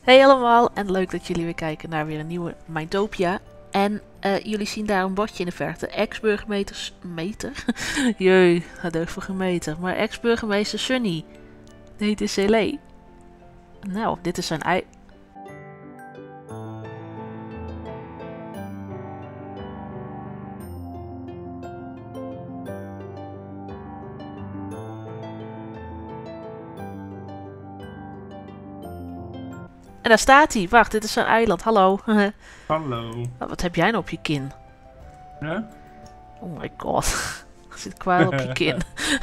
Hey allemaal en leuk dat jullie weer kijken naar weer een nieuwe Mindtopia. En jullie zien daar een bordje in de verte. Ex-burgemeester... Meter? Jee, dat deugt voor geen meter. Maar ex-burgemeester Sunny. Nee, het is Cele. Nou, dit is zijn ei... En daar staat hij. Wacht, dit is zijn eiland. Hallo. Hallo. Wat heb jij nou op je kin? Ja? Oh my god. Er zit kwaal op je kin.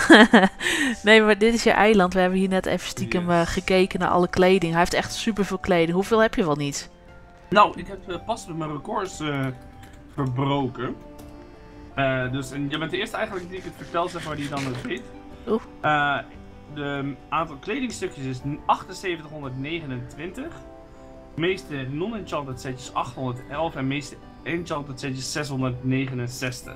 Nee, maar dit is je eiland. We hebben hier net even stiekem gekeken naar alle kleding. Hij heeft echt superveel kleding. Hoeveel heb je wel niet? Nou, ik heb pas mijn records verbroken. En jij bent de eerste eigenlijk die ik het vertel, zeg maar, die dan het weet. Oeh. De aantal kledingstukjes is 7829. De meeste non-enchanted setjes 811 en de meeste enchanted setjes 669.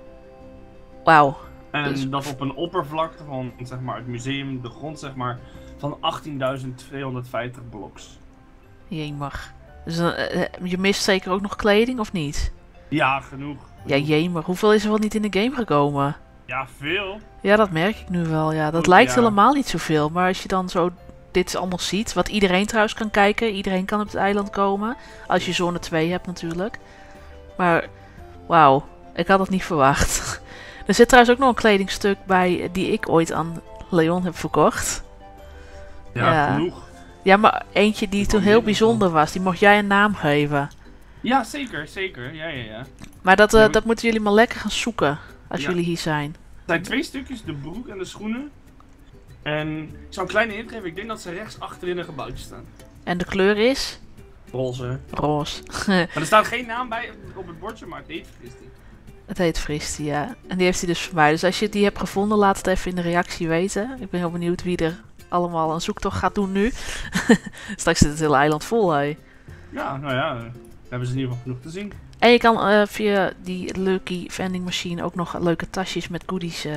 Wauw. En Dus- dat op een oppervlakte van, zeg maar, het museum, de grond, zeg maar, van 18.250 bloks. Jemig. Dus je mist zeker ook nog kleding, of niet? Ja, genoeg. Ja, jemig. Hoeveel is er wel niet in de game gekomen? Ja, veel. Ja, dat merk ik nu wel. Ja, dat Goed, lijkt ja. helemaal niet zoveel. Maar als je dan zo dit allemaal ziet, wat iedereen trouwens kan kijken. Iedereen kan op het eiland komen. Als je zone 2 hebt natuurlijk. Maar, wauw. Ik had het niet verwacht. Er zit trouwens ook nog een kledingstuk bij die ik ooit aan Leon heb verkocht. Ja, Ja. genoeg. Ja, maar eentje die Ik toen wou heel meer bijzonder was. Die mocht jij een naam geven. Ja, zeker, zeker. Ja. Maar dat, Ja, maar- dat moeten jullie maar lekker gaan zoeken. Als Ja. jullie hier zijn. Het zijn twee stukjes, de broek en de schoenen. En ik zou een kleine hint geven, ik denk dat ze rechts achterin een gebouwtje staan. En de kleur is? Roze. Roze. Maar er staat geen naam bij op het bordje, maar het heet Fristie. Het heet Fristi, ja. En die heeft hij dus voor mij. Dus als je die hebt gevonden, laat het even in de reactie weten. Ik ben heel benieuwd wie er allemaal een zoektocht gaat doen nu. Straks zit het hele eiland vol, hé. Ja, nou ja, hebben ze in ieder geval genoeg te zien. En je kan via die Lucky vending machine ook nog leuke tasjes met goodies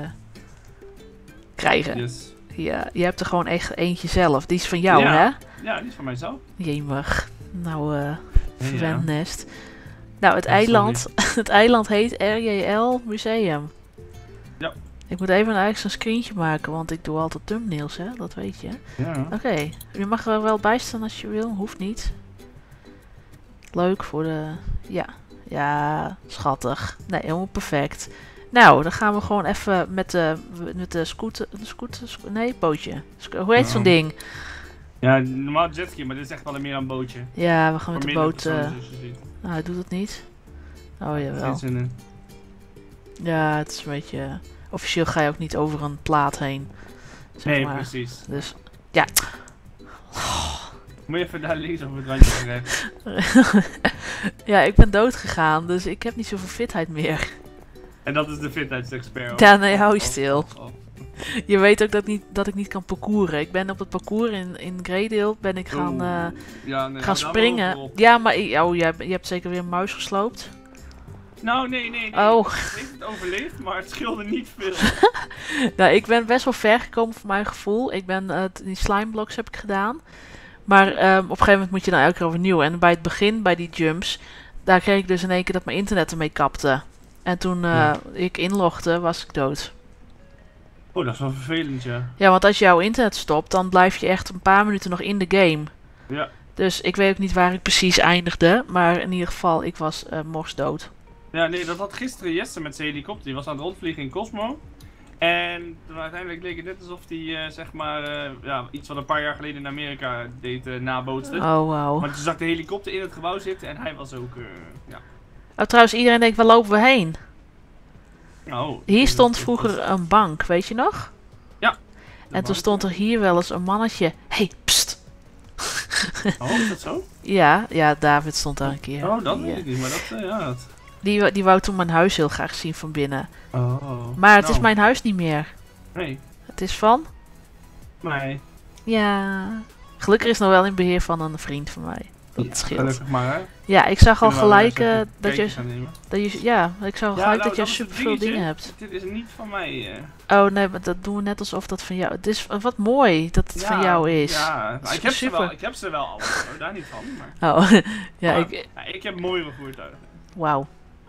krijgen. Yes. Ja, je hebt er gewoon echt eentje zelf. Die is van jou, Ja. hè? Ja, die is van mijzelf. Jemig. Nou, Ja. verwendnest. Nou, het Ja, sorry. eiland, het eiland heet RJL Museum. Ja. Ik moet even eigenlijk een screentje maken, want ik doe altijd thumbnails, hè? Dat weet je. Ja. Oké, je mag er wel bij staan als je wil, hoeft niet. Leuk voor de... Ja, schattig. Nee, helemaal perfect. Nou, dan gaan we gewoon even met de scooter... Nee, bootje. Hoe heet zo'n Ja. ding? Ja, normaal jetski, maar dit is echt wel meer een bootje. Ja, we gaan met de Voor boot... meerdere personen, zoals je ziet. Nou, hij doet het niet. Oh, Geen jawel. zin in. Ja, het is een beetje... Officieel ga je ook niet over een plaat heen. Zeg Nee, maar. precies. Dus, ja. Moet je even daar links op het randje terecht. Ja, ik ben dood gegaan, dus ik heb niet zoveel fitheid meer. En dat is de fitheidsexpert. Ja, nee, hou je Oh, stil. oh. Je weet ook dat ik niet kan parcouren. Ik ben op het parcours in Greydale ben ik gaan, Oeh. Ja, nee, gaan hou daar springen. wel op. Ja, maar je hebt zeker weer een muis gesloopt. Nou, nee. Oh. Ik heeft het overleefd, maar het scheelde niet veel. Nou, ik ben best wel ver gekomen voor mijn gevoel. Ik ben die slimeblocks heb ik gedaan. Maar op een gegeven moment moet je dan elke keer overnieuw. En bij het begin, bij die jumps, daar kreeg ik dus in één keer dat mijn internet ermee kapte. En toen ik inlogde, was ik dood. Oh, dat is wel vervelend, ja. Ja, want als jouw internet stopt, dan blijf je echt een paar minuten nog in de game. Ja. Dus ik weet ook niet waar ik precies eindigde. Maar in ieder geval, ik was morsdood. Ja, nee, dat had gisteren Jesse met zijn helikopter. Die was aan het rondvliegen in Cosmo. En toen uiteindelijk leek het net alsof hij, zeg maar, iets wat een paar jaar geleden in Amerika deed nabootste. Oh, wauw. Maar toen zag de helikopter in het gebouw zitten en hij was ook, ja. Oh, trouwens, iedereen denkt, waar lopen we heen? Oh, Hier stond vroeger een bank, weet je nog? Ja. En toen stond er hier wel eens een mannetje. Hey, pst. Oh, is dat zo? Ja, David stond daar een keer. Oh, dat Die, weet ik niet, maar dat, ja. Dat... die wou toen mijn huis heel graag zien van binnen. Oh. Maar het is Nou, mijn huis niet meer. Nee, Het is van... nee. Ja... Gelukkig is het nog wel in beheer van een vriend van mij. Dat scheelt. Gelukkig maar, hè. Ja, ik zag al Kunnen we wel gelijk eens even dat je... kijkjes gaan nemen. Ja, ik zag al Ja, gelijk nou, dat je dat is het superveel dingetje. dingen hebt. Dit is niet van mij. Oh nee, maar dat doen we net alsof dat van jou... Het is wat mooi dat het van jou is. Ja, nou, ik heb ze Super. wel. Ik heb ze wel allemaal, hoor, daar niet van. Maar, Oh, ja, maar, ik... ja, ik heb mooiere voertuigen. Wauw.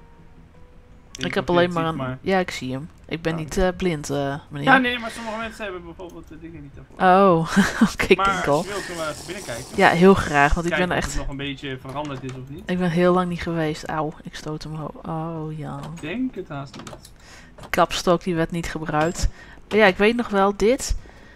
weet Ik niet heb of je alleen het maar ziet, een... Ja, ik zie hem. Ik ben Oh. niet blind, meneer. Ja, nee, maar sommige mensen hebben bijvoorbeeld de dingen niet daarvoor. Oh, oké, ik maar denk al. als je wilt, kunnen we even binnenkijken. Ja, heel graag, want ik Kijken ben of echt... het nog een beetje veranderd is of niet. Ik ben heel lang niet geweest. Auw, ik stoot hem hoog. Oh ja. Ik denk het haast niet. De kapstok die werd niet gebruikt. Maar ja, ik weet nog wel dit.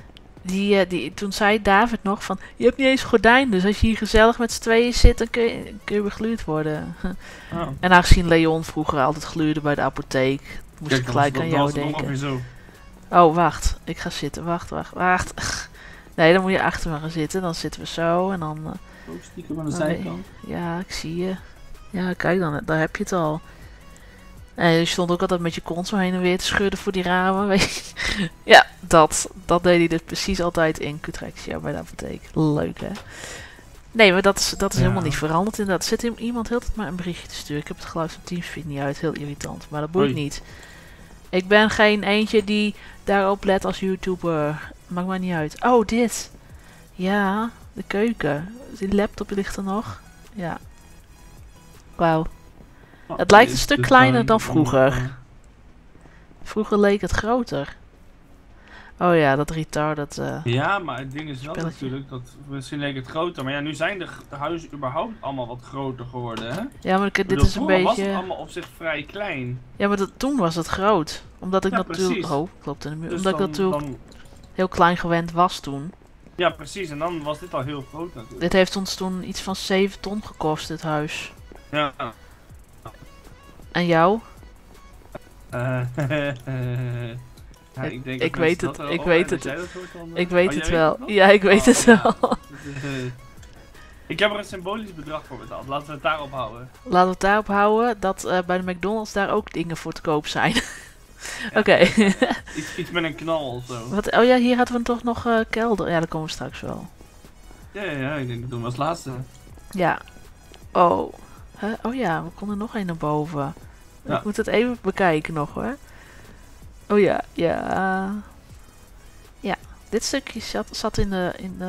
Toen zei David nog van... Je hebt niet eens gordijn, dus als je hier gezellig met z'n tweeën zit... dan kun je begluurd worden. Oh. En aangezien Leon vroeger altijd gluurde bij de apotheek... moest ik gelijk aan jou denken. Zo. Oh, wacht. Ik ga zitten. Wacht. Nee, dan moet je achter me gaan zitten. Dan zitten we zo en dan... Ook stiekem aan de Oh, zijkant. Ja, ik zie je. Ja, kijk dan, daar heb je het al. En je stond ook altijd met je kont zo heen en weer te schudden voor die ramen. Weet je. Ja, dat deed hij dus precies altijd in Cutrexia bij de apotheek. Leuk, hè? Nee, maar dat is Ja. helemaal niet veranderd. Inderdaad, zit iemand heel tijd maar een berichtje te sturen. Ik heb het geluid van Teamspeak niet uit. Heel irritant, maar dat boeit Oei. niet. Ik ben geen eentje die daarop let als YouTuber. Maakt mij niet uit. Oh, dit. Ja, de keuken. Die laptop ligt er nog. Ja. Wauw. Oh, Het lijkt dit een is stuk dus kleiner fijn. dan vroeger. Vroeger leek het groter. Oh ja, dat retarded. Ja, maar het ding is wel Spelletje. natuurlijk dat misschien leek het groter, maar ja, nu zijn de huizen überhaupt allemaal wat groter geworden, hè? Ja, maar Ik dit bedoel, is een vroeger was het beetje... allemaal op zich vrij klein. Ja, maar toen was het groot. Omdat ik Ja, natuurlijk... precies. Oh, klopt in de muur. Dus Omdat ik dan- natuurlijk dan- heel klein gewend was toen. Ja, precies, en dan was dit al heel groot natuurlijk. Dit heeft ons toen iets van 7 ton gekost, dit huis. Ja. En jou? Ja, ik denk ik dat weet mensen het, dat ik wel- weet dat het. jij dat hoort dan, Ik weet oh, het jij wel. nog? Ja, ik weet het Oh, wel. ja. Ik heb er een symbolisch bedrag voor betaald. Laten we het daarop houden. Laten we het daarop houden dat bij de McDonald's daar ook dingen voor te koop zijn. Oké. Iets met een knal of zo. Wat? Oh ja, hier hadden we toch nog kelder. Ja, daar komen we straks wel. Ja, ik denk dat doen we als laatste. Ja. Oh. Huh? Oh ja, we konden nog één naar boven. Ja. Ik moet het even bekijken nog hoor. Oh ja, ja. Ja, dit stukje zat in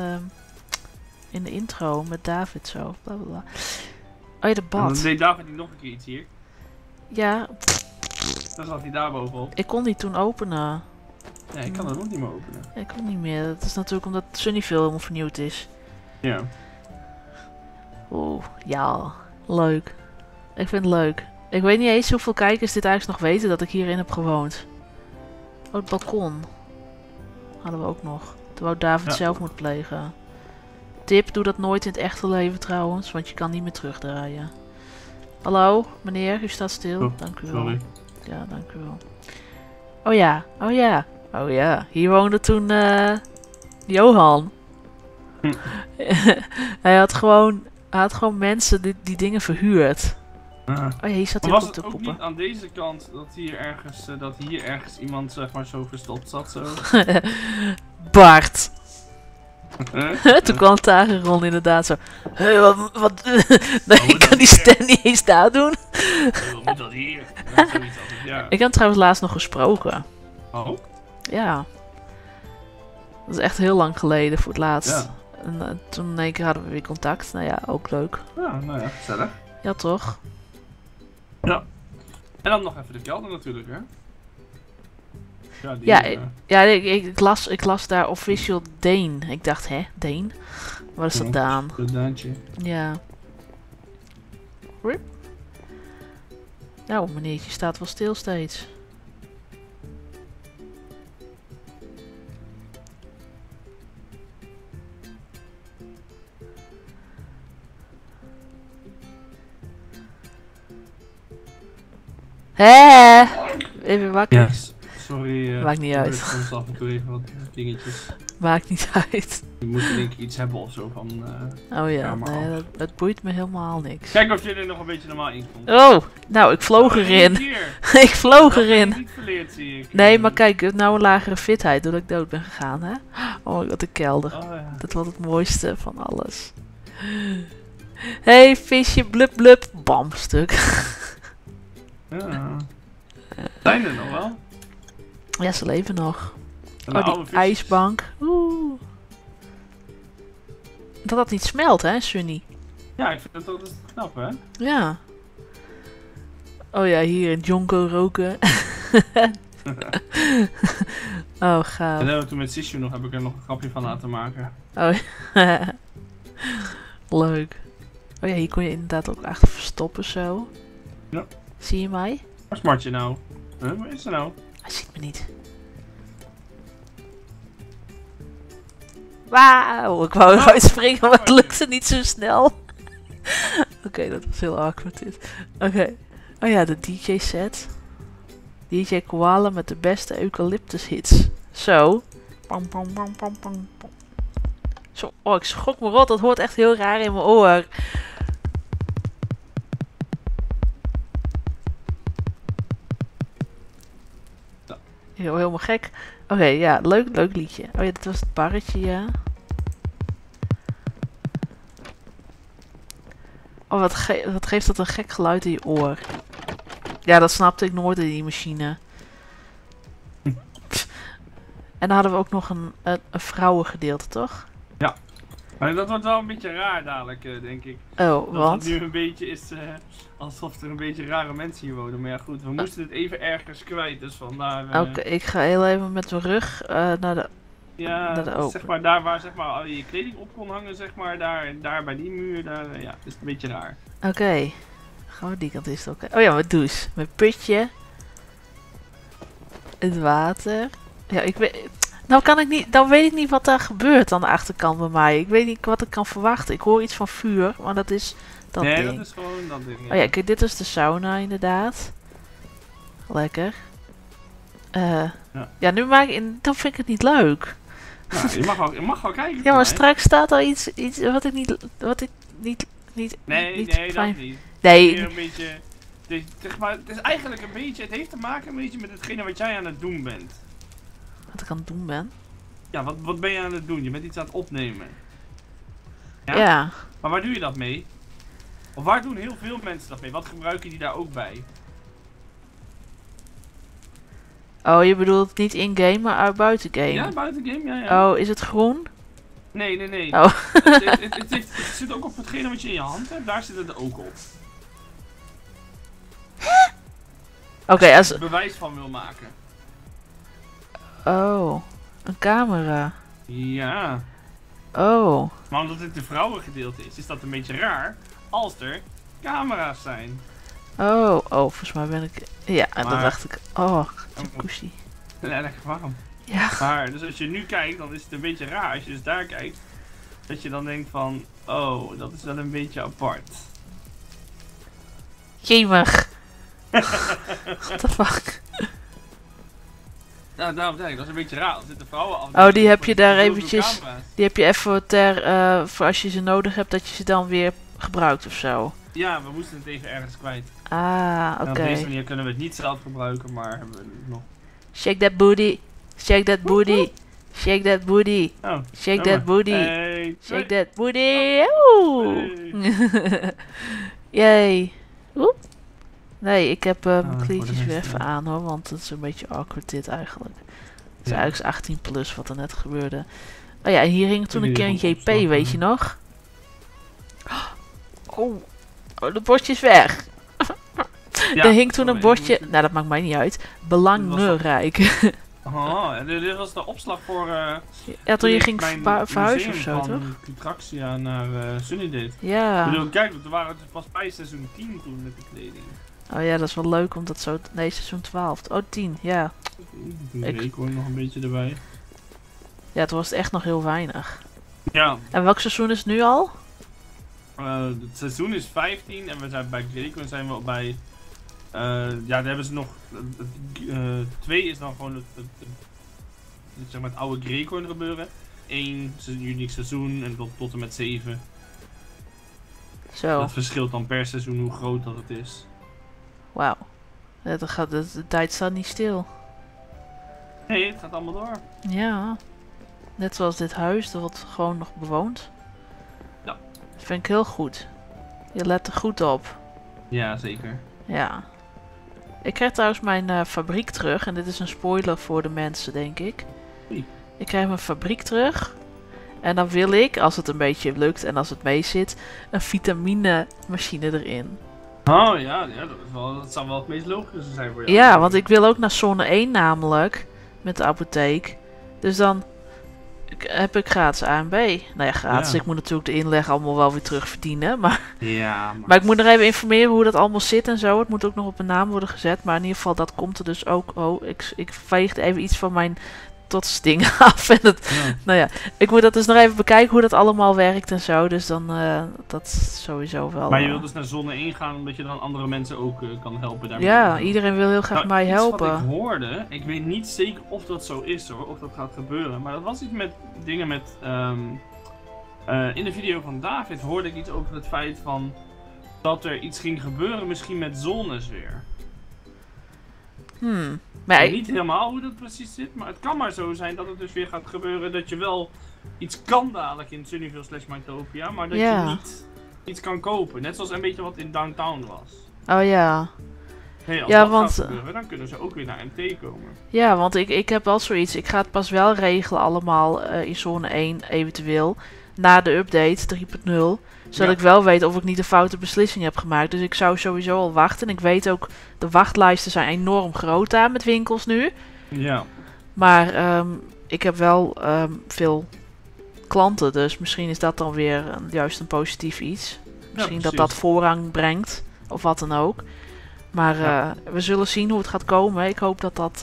de intro met David zo. Bla bla bla. Oh ja, de En dan bad. deed David nog een keer iets hier. Ja, Dan zat hij daar bovenop. ik kon die toen openen. Ja, ik kan het ook niet meer openen. Ja, ik kon niet meer. Dat is natuurlijk omdat Sunnyville helemaal vernieuwd is. Ja. Oeh, ja. Leuk. Ik vind het leuk. Ik weet niet eens hoeveel kijkers dit eigenlijk nog weten dat ik hierin heb gewoond. Oh, het balkon. Hadden we ook nog. Terwijl David Ja. zelf moet plegen. Tip, doe dat nooit in het echte leven trouwens, want je kan niet meer terugdraaien. Hallo, meneer, u staat stil. Oh, Dank u wel. Sorry. Ja, dank u wel. Oh ja, oh ja. Oh ja, hier woonde toen Johan. Hm. Hij had gewoon mensen die dingen verhuurd. Ah. Oh ja, hier zat Maar hij was ook op het te ook poepen. niet aan deze kant dat hier ergens iemand zeg maar zo verstopt zat zo? Bart. Huh? Toen kwam Tageron inderdaad zo. Hé, wat? Nee, moet ik kan dat die hier? stem niet eens daar doen. Wat moet dat hier? Ja, zoiets altijd, ja. Ik heb hem trouwens laatst nog gesproken. Oh? Ja. Dat is echt heel lang geleden voor het laatst. Ja. En toen in één keer hadden we weer contact. Nou ja, ook leuk. Ja, nou ja, gezellig. Ja, toch? Ja. En dan nog even de kelder natuurlijk, hè? Ja, die, Ja, ja ik las daar official Deen. Ik dacht, hè, Deen? Wat is dat Daan? Dat Daantje. Ja. Rip. Nou, meneertje staat wel stil steeds. Hé! Even wakker. Ja, sorry. Maakt niet uit. Soms af en toe even wat dingetjes. Maakt niet uit. Je moet denk ik iets hebben of zo van... Oh ja, Kamer nee, af. dat boeit me helemaal niks. Kijk of je er nog een beetje normaal in komt. Oh, nou, ik vloog erin. Hier. Ik vloog Dat heb je erin. niet verleerd, zie ik. Nee, maar kijk, ik heb nou een lagere fitheid doordat ik dood ben gegaan, hè? Oh, wat een kelder. Oh, ja. Dat was het mooiste van alles. Hey, visje, blub blub. Bam, stuk. Ja. Zijn er nog wel? Ja, ze leven nog. Een Oh, oude die visjes. ijsbank. Oeh. Dat niet smelt, hè, Sunny? Ja, ik vind het toch knap, hè? Ja. Oh ja, hier in Jonko roken. Oh, gaaf. En hebben we toen met Sissy nog, heb ik er nog een grapje van laten maken. Oh, leuk. Oh ja, hier kon je inderdaad ook achter verstoppen zo. Ja. Zie je mij? Waar is Martje nou? Huh, waar is ze nou? Hij ziet me niet. Wauw, ik wou eruit springen, maar het lukte niet zo snel. Oké, dat was heel awkward dit. Oké. Oh ja, de DJ set. DJ Koala met de beste eucalyptus hits. Zo. Pam, pam, pam, pam, pam, pam. Zo, oh, ik schrok me rot. Dat hoort echt heel raar in mijn oor. Helemaal gek. Oké, ja, leuk liedje. Oh ja, dit was het barretje, ja. Oh, wat geeft dat een gek geluid in je oor. Ja, dat snapte ik nooit in die machine. En dan hadden we ook nog een vrouwengedeelte, toch? Ja. Maar dat wordt wel een beetje raar dadelijk, denk ik. Oh, Dat want? het nu een beetje is alsof er een beetje rare mensen hier wonen. Maar ja goed, we moesten het even ergens kwijt, dus vandaar... Oké, ik ga heel even met mijn rug naar de... Ja, naar de open. zeg maar daar waar zeg maar, al je kleding op kon hangen, zeg maar, daar bij die muur, daar, ja, het is een beetje raar. Oké. Gaan we die kant is het oké. Oh ja, mijn douche. Mijn putje. Het water. Ja, ik weet... Nou weet ik niet wat daar gebeurt aan de achterkant bij mij. Ik weet niet wat ik kan verwachten. Ik hoor iets van vuur, maar dat is dat nee, ding. dat is gewoon dat ding. Oh ja, kijk, dit is de sauna inderdaad. Lekker. Ja, nu dan vind ik het niet leuk. Nou, je mag wel kijken. Ja, maar straks staat er iets wat ik niet Nee, fijn. dat niet. Nee. Meer een beetje, zeg maar, het is eigenlijk een beetje, het heeft te maken een beetje met hetgene wat jij aan het doen bent. Wat ik aan het doen ben. Ja, wat ben je aan het doen? Je bent iets aan het opnemen. Ja? Ja. Maar waar doe je dat mee? Of waar doen heel veel mensen dat mee? Wat gebruiken die daar ook bij? Oh, je bedoelt niet in-game, maar buiten game? Ja, buiten game, ja. Oh, is het groen? Nee. Oh. Het zit ook op hetgene wat je in je hand hebt, daar zit het ook op. Oké, Als je er bewijs van wil maken. Oh, een camera. Ja. Oh. Maar omdat het de vrouwengedeelte is dat een beetje raar als er camera's zijn. Oh, volgens mij ben ik... Ja, en dan dacht ik... Oh, jacuzzi. Lekker warm. Ja. Maar, dus als je nu kijkt, dan is het een beetje raar. Als je dus daar kijkt, dat je dan denkt van... Oh, dat is wel een beetje apart. Jemig. What the fuck? Nou, daarom zeg ik, dat is een beetje raar. Er zitten vrouwen af. Oh, die heb je daar eventjes... Die heb je even voor als je ze nodig hebt, dat je ze dan weer gebruikt of zo. Ja, we moesten het even ergens kwijt. Ah, oké. En op deze manier kunnen we het niet zelf gebruiken, maar hebben we het nog. Shake that booty. Shake that booty. Shake that booty. Oh, Shake that booty. Hey, Shake that booty. Oeh. Yay. Oep. Nee, ik heb mijn kleedjes weer even aan hoor, want het is een beetje awkward dit eigenlijk. Het is eigenlijk 18 plus wat er net gebeurde. Oh ja, hier hing toen een keer een JP, weet je nog? Oh, dat bordje is weg. Ja, er hing toen een bordje, nou dat maakt mij niet uit, belangrijk. Oh, dit was de opslag voor... ja, toen je ging mijn verhuizen of museum zo, van toch? Traxia naar Sunnydate. Ja. Ik bedoel, kijk, we waren pas bij seizoen 10 toen met de kleding. Oh ja, dat is wel leuk omdat zo... Nee, seizoen 12. Oh, 10, ja. Ik hoor nog een beetje erbij. Ja, toen was het echt nog heel weinig. Ja. En welk seizoen is het nu al? Het seizoen is 15 en we zijn bij Greco zijn we bij... ja, daar hebben ze nog... 2 is dan gewoon zeg maar het oude Greco gebeuren. 1 is een uniek seizoen en tot en met 7. Zo. Dat verschilt dan per seizoen hoe groot dat het is. Wauw. De tijd staat niet stil. Nee, het gaat allemaal door. Ja. Net zoals dit huis, dat wordt gewoon nog bewoond. Ja. Dat vind ik heel goed. Je let er goed op. Ja, zeker. Ja. Ik krijg trouwens mijn fabriek terug. En dit is een spoiler voor de mensen, denk ik. Oei. Ik krijg mijn fabriek terug. En dan wil ik, als het een beetje lukt en als het mee zit, een vitamine machine erin. Oh ja, dat zou wel het meest logische zijn voor jou. Ja, want ik wil ook naar zone 1 namelijk. Met de apotheek. Dus dan heb ik gratis A en B. Nou ja, gratis. Ja. Ik moet natuurlijk de inleg allemaal wel weer terugverdienen. Maar Ja, ik moet nog even informeren hoe dat allemaal zit en zo. Het moet ook nog op een naam worden gezet. Maar in ieder geval, dat komt er dus ook. Oh, ik veegde even iets van mijn totsdingen af. En nou ja, ik moet dat dus nog even bekijken hoe dat allemaal werkt en zo. Dus dan, dat is sowieso wel... Maar je wilt dus naar zone 1 gaan omdat je dan andere mensen ook kan helpen daarmee. Ja, iedereen wil heel graag mij helpen. Wat ik hoorde, ik weet niet zeker of dat zo is hoor, of dat gaat gebeuren. Maar dat was iets met dingen met... in de video van David hoorde ik iets over het feit van... dat er iets ging gebeuren misschien met zones weer. Maar Ik weet niet helemaal hoe dat precies zit, maar het kan maar zo zijn dat het dus weer gaat gebeuren dat je wel iets kan dadelijk in Sunnyville / Mythopia, maar dat je niet iets kan kopen. Net zoals een beetje wat in Downtown was. Oh ja. Hey, als Ja, dat want gaat gebeuren, dan kunnen ze ook weer naar MT komen. Ja, want ik heb wel zoiets. Ik ga het pas wel regelen allemaal in zone 1 eventueel. Na de update 3.0. Zodat ik wel weet of ik niet een foute beslissing heb gemaakt. Dus ik zou sowieso al wachten. En ik weet ook, de wachtlijsten zijn enorm groot daar met winkels nu. Ja. Maar ik heb wel veel klanten. Dus misschien is dat dan weer juist een positief iets. Misschien dat dat voorrang brengt. Of wat dan ook. Maar we zullen zien hoe het gaat komen. Ik hoop dat dat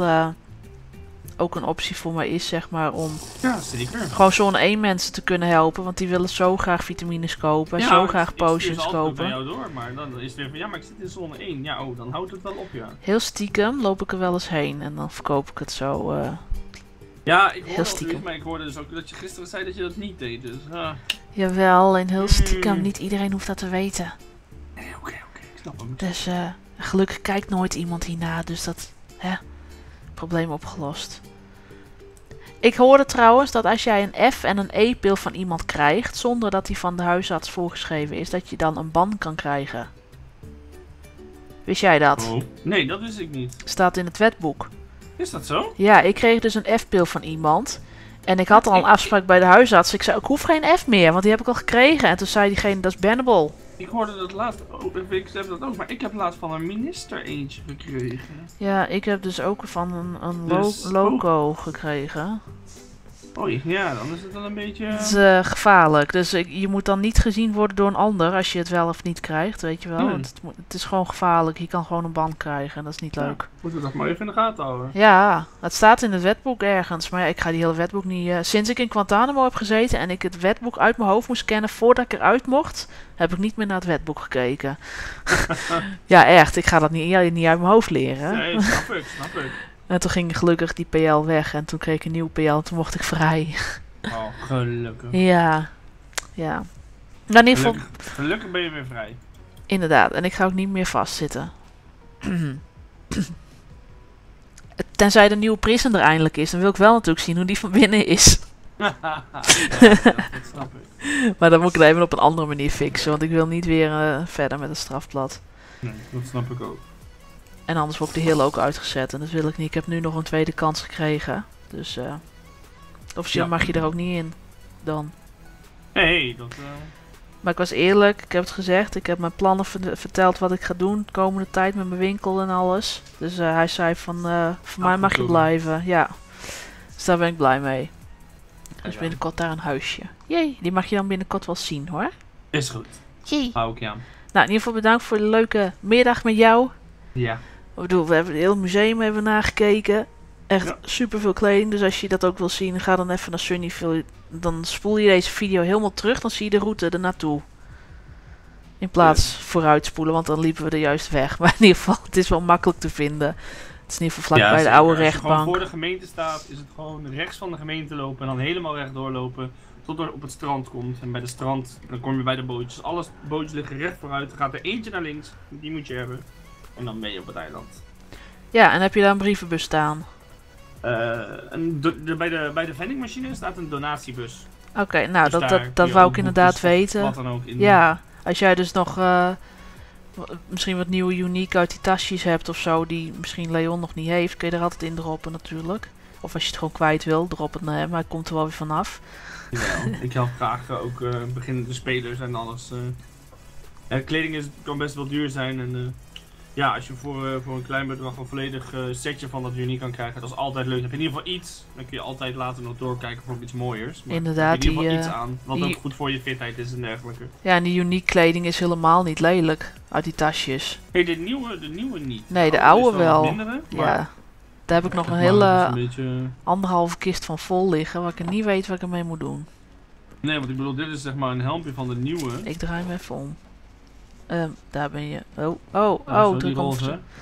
ook een optie voor mij is, zeg maar, om zeker. gewoon zone 1 mensen te kunnen helpen. Want die willen zo graag vitamines kopen. Zo graag potions kopen. Bij jou door, maar dan is het weer van, ja, maar ik zit in zone 1. Ja, oh, dan houdt het wel op, ja. Heel stiekem loop ik er wel eens heen. En dan verkoop ik het zo. Ja, ik heel hoorde stiekem. Maar ik hoorde dus ook dat je gisteren zei dat je dat niet deed, dus... Jawel, en heel stiekem. Niet iedereen hoeft dat te weten. Nee, oké, ik snap hem. Dus gelukkig kijkt nooit iemand hierna. Dus dat, probleem opgelost. Ik hoorde trouwens dat als jij een F en een E-pil van iemand krijgt, zonder dat die van de huisarts voorgeschreven is, dat je dan een ban kan krijgen. Wist jij dat? Oh. Nee, dat wist ik niet. Staat in het wetboek. Is dat zo? Ja, ik kreeg dus een F-pil van iemand. En ik had al een afspraak bij de huisarts. Ik zei, ik hoef geen F meer, want die heb ik al gekregen. En toen zei diegene, dat is bannable. Ik hoorde dat laatst, ik heb dat ook, maar ik heb laatst van een minister eentje gekregen. Ja, ik heb dus ook van een Dus loco gekregen. Oei, ja, dan is het wel een beetje... Het is gevaarlijk. Dus je moet dan niet gezien worden door een ander als je het wel of niet krijgt, weet je wel. Het is gewoon gevaarlijk. Je kan gewoon een ban krijgen en dat is niet leuk. Moeten we dat maar even in de gaten houden. Ja, het staat in het wetboek ergens. Maar ja, ik ga die hele wetboek niet... sinds ik in Guantanamo heb gezeten en ik het wetboek uit mijn hoofd moest kennen voordat ik eruit mocht, heb ik niet meer naar het wetboek gekeken. Ja, echt. Ik ga dat niet uit mijn hoofd leren. Nee, snap ik. En toen ging gelukkig die PL weg en toen kreeg ik een nieuwe PL en toen mocht ik vrij. Oh, gelukkig. Ja. Nou, in ieder geval... Gelukkig ben je weer vrij. Inderdaad, en ik ga ook niet meer vastzitten. Tenzij de nieuwe prison er eindelijk is, dan wil ik wel natuurlijk zien hoe die van binnen is. Ja, dat snap ik. Maar dan moet ik het even op een andere manier fixen, want ik wil niet weer verder met een strafblad. Nee, dat snap ik ook. En anders wordt de hele ook uitgezet en dat wil ik niet. Ik heb nu nog een tweede kans gekregen, dus officieel mag je er ook niet in dan. Nee, dat... Maar ik was eerlijk, ik heb het gezegd, ik heb mijn plannen verteld wat ik ga doen de komende tijd met mijn winkel en alles. Dus hij zei van, voor mij mag je blijven, ja. Dus daar ben ik blij mee. Dus binnenkort daar een huisje. Jee, die mag je dan binnenkort wel zien hoor. Is goed. Jee. Hou ik aan. Nou, in ieder geval bedankt voor de leuke middag met jou. Ja. Ik bedoel, we hebben het hele museum even nagekeken. Echt super veel kleding, dus als je dat ook wil zien, ga dan even naar Sunnyville. Dan spoel je deze video helemaal terug, dan zie je de route ernaartoe. In plaats vooruit spoelen, want dan liepen we er juist weg. Maar in ieder geval, het is wel makkelijk te vinden. Het is in ieder geval vlak bij de oude rechtbank. Als je gewoon voor de gemeente staat, is het gewoon rechts van de gemeente lopen en dan helemaal rechtdoor lopen. Tot er op het strand komt. En bij de strand, dan kom je bij de bootjes. Alle bootjes liggen recht vooruit. Er gaat er eentje naar links, die moet je hebben. En dan ben je op het eiland. Ja, en heb je daar een brievenbus staan? Bij de vendingmachine staat een donatiebus. Oké, nou Dus dat wou ik inderdaad weten. Wat dan ook in ja, Als jij dus nog misschien wat nieuwe unique uit die tasjes hebt of zo, die misschien Leon nog niet heeft, kun je er altijd in droppen natuurlijk. Of als je het gewoon kwijt wil, drop het naar hem, maar hij komt er wel weer vanaf. Jawel, ik help graag ook beginnende spelers en alles. Kleding kan best wel duur zijn en ja, als je voor een klein bedrag een volledig setje van dat uniek kan krijgen, dat is altijd leuk. Dan heb je in ieder geval iets, dan kun je altijd later nog doorkijken voor iets mooiers. Maar Inderdaad, in ieder geval iets aan, wat ook goed voor je fitheid is en dergelijke. Ja, en die unique kleding is helemaal niet lelijk uit die tasjes. Hey, de nieuwe niet. Nee, de oude wel. Mindere, ja, daar heb ik nog een hele anderhalve kist van vol liggen, waar ik niet weet wat ik ermee moet doen. Nee, want ik bedoel, dit is zeg maar een helmpje van de nieuwe. Ik draai hem even om. Daar ben je. Oh, druk om.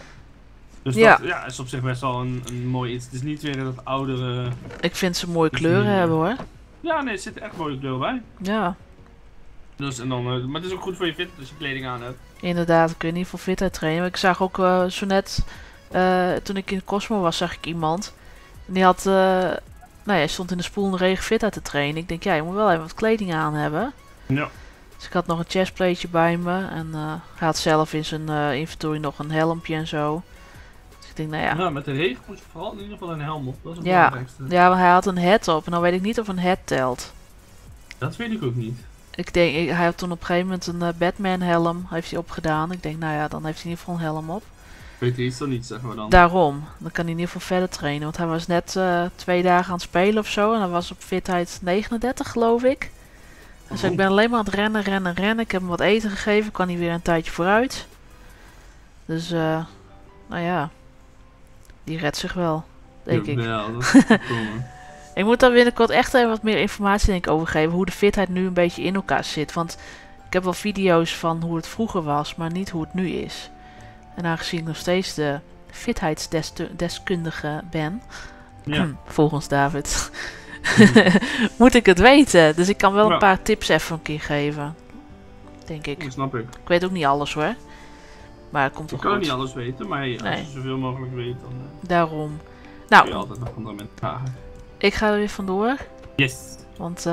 Dus ja. Dat is op zich best wel een mooi iets. Het is niet weer dat oudere... Ik vind ze mooie kleuren hebben hoor. Ja, nee, er zitten echt mooie kleuren bij. Ja. Dus, en dan, maar het is ook goed voor je fit als je kleding aan hebt. Inderdaad, ik kun je niet voor fitheid trainen. Maar ik zag ook zo net, toen ik in Cosmo was, zag ik iemand. En die had, nou ja, hij stond in de spoelende regen fitheid te trainen. Ik denk, ja, je moet wel even wat kleding aan hebben. Ja. Dus ik had nog een chestplateje bij me. En hij had zelf in zijn inventory nog een helmpje en zo. Dus ik denk, nou ja. Nou, met de regen moet je vooral in ieder geval een helm op. Dat is het belangrijkste. Ja, maar hij had een hat op. En dan weet ik niet of een hat telt. Dat weet ik ook niet. Ik denk, hij had toen op een gegeven moment een Batman helm heeft hij opgedaan. Ik denk, nou ja, dan heeft hij in ieder geval een helm op. Weet hij iets dan niet, zeggen we dan. Daarom. Dan kan hij in ieder geval verder trainen. Want hij was net 2 dagen aan het spelen of zo. En hij was op fitheid 39, geloof ik. Dus ik ben alleen maar aan het rennen. Ik heb hem wat eten gegeven. Kan hij weer een tijdje vooruit. Dus, nou ja. Die redt zich wel, denk ik. Ja, dat is komen. Ik moet daar binnenkort echt even wat meer informatie denk ik over geven. Hoe de fitheid nu een beetje in elkaar zit. Want ik heb wel video's van hoe het vroeger was. Maar niet hoe het nu is. En aangezien ik nog steeds de fitheidsdeskundige ben. Ja. Volgens David. Moet ik het weten. Dus ik kan wel een paar tips even een keer geven. Denk ik. Dat snap ik. Ik weet ook niet alles hoor. Maar het komt wel goed. Ik kan niet alles weten. Maar hey, als je zoveel mogelijk weet dan daarom. Nou, kun je altijd nog andere mensen vragen. Ik ga er weer vandoor. Yes. Want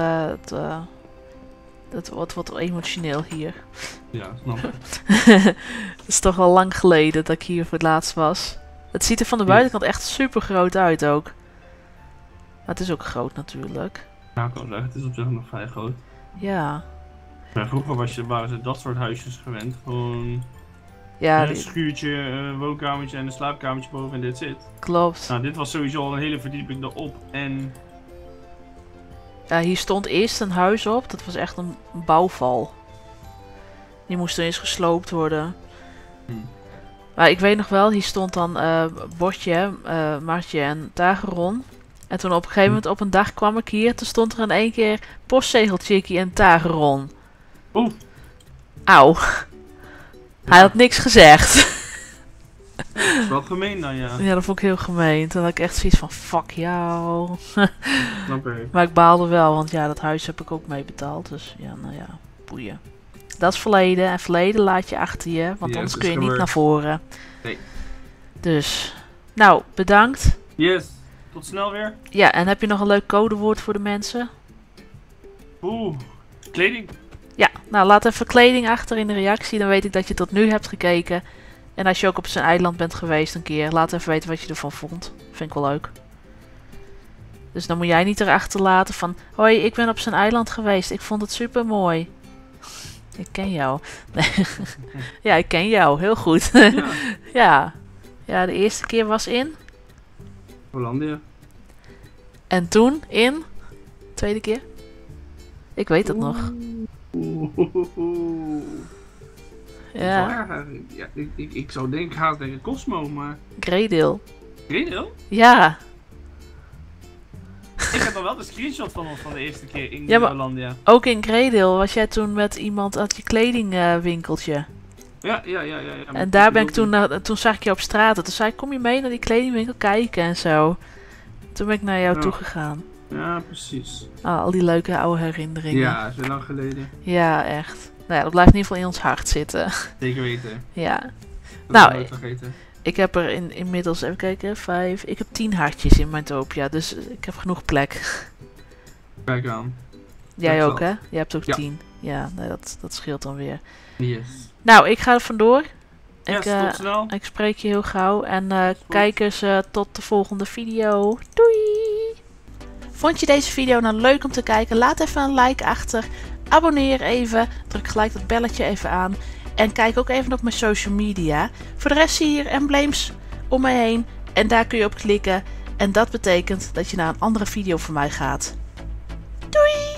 het wordt wat emotioneel hier. Ja, snap ik. Het is toch al lang geleden dat ik hier voor het laatst was. Het ziet er van de buitenkant echt super groot uit ook. Maar het is ook groot natuurlijk. Ja, ik kan zeggen, het is op zich nog vrij groot. Ja. Maar vroeger waren ze dat soort huisjes gewend. Gewoon ja, een schuurtje, woonkamertje en een slaapkamertje boven en dit zit. Klopt. Nou, dit was sowieso al een hele verdieping erop en... Ja, hier stond eerst een huis op. Dat was echt een bouwval. Die moest er eens gesloopt worden. Maar ik weet nog wel, hier stond dan Botje, Martje en Tageron. En toen op een gegeven moment op een dag kwam ik hier. Toen stond er in één keer postzegelchickie en Tageron. Oeh. Auw. Hij had niks gezegd. Dat is wel gemeen dan, ja. Ja, dat vond ik heel gemeen. Toen had ik echt zoiets van, fuck jou. Snap ik. Maar ik baalde wel, want ja, dat huis heb ik ook mee betaald. Dus ja, nou ja, boeien. Dat is verleden. En verleden laat je achter je, want anders kun je niet naar voren. Nee. Dus, nou, bedankt. Yes. Tot snel weer. Ja, en heb je nog een leuk codewoord voor de mensen? Oeh, kleding. Ja, nou laat even kleding achter in de reactie. Dan weet ik dat je tot nu hebt gekeken. En als je ook op zijn eiland bent geweest een keer, laat even weten wat je ervan vond. Vind ik wel leuk. Dus dan moet jij niet erachter laten van... Hoi, ik ben op zijn eiland geweest. Ik vond het super mooi. Ik ken jou. Nee. Ja, ik ken jou. Heel goed. Ja. Ja. Ja, de eerste keer was in... Hollandia. En toen in... Tweede keer? Ik weet het nog. Ja. Ja, ik zou denken, haast denken Cosmo, maar... Greedale. Greedale? Ja. Ik heb al wel de screenshot van ons van de eerste keer in Hollandia. Ook in Greedale was jij toen met iemand uit je kledingwinkeltje. Ja. En daar ben ik toen zag ik je op straat. Toen zei ik, kom je mee naar die kledingwinkel kijken en zo. Toen ben ik naar jou toe gegaan. Ja, precies. Al die leuke oude herinneringen. Ja, zo lang geleden. Ja, echt. Nou ja, dat blijft in ieder geval in ons hart zitten. Zeker weten. Ja. Dat nou, nooit vergeten. Ik heb er inmiddels, even kijken, 5. Ik heb 10 hartjes in mijn Topia, dus ik heb genoeg plek. Kijk aan. Jij ook, hè? Jij hebt ook 10. Ja, nee, dat scheelt dan weer. Yes. Nou, ik ga er vandoor. Yes, tot snel. Ik spreek je heel gauw. En kijkers, tot de volgende video. Doei! Vond je deze video nou leuk om te kijken? Laat even een like achter. Abonneer even. Druk gelijk dat belletje even aan. En kijk ook even op mijn social media. Voor de rest zie je hier embleems om me heen. En daar kun je op klikken. En dat betekent dat je naar een andere video van mij gaat. Doei!